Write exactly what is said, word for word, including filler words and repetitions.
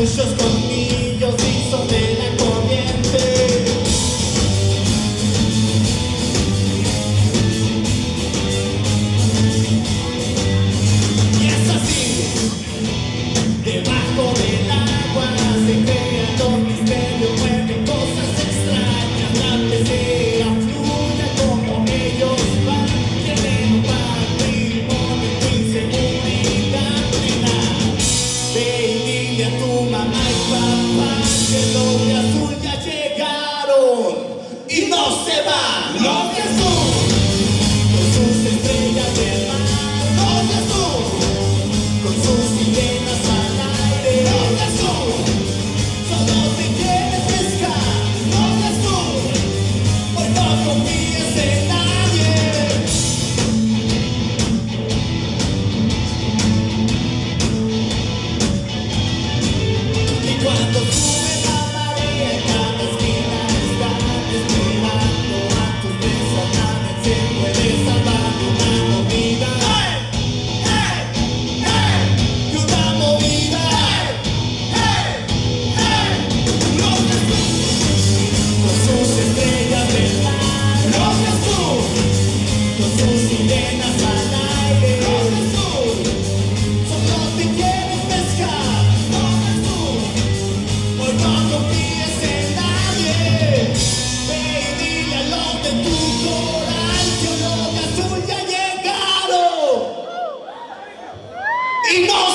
muchos colmillos hizo de la corriente. Y es así, debajo del agua se crean los misterios, mueven cosas extrañas, la pecera fluye como ellos van, tienen un patrimonio y seguridad plena. Ve y dile a tu mamá y papá que los de azul ya llegaron y no se van. Los de azul, con sus estrellas del mar. Los de azul, con sus sirenas al aire. Los de azul, solo te quieren pescar. Los de azul, hoy no confíes en nadie. Y cuando sube la marea en cada esquina están esperando a tus besos. Nadie se puede salvar de una movida. De una movida. Los de azul, con sus estrellas del mar. Los de azul, con sus sirenas al aire. Los de azul, solo te quieren pescar. Los de azul, hoy no confíes en nadie. Ve y dile a los de tu coral que los de azul ya llegaron y no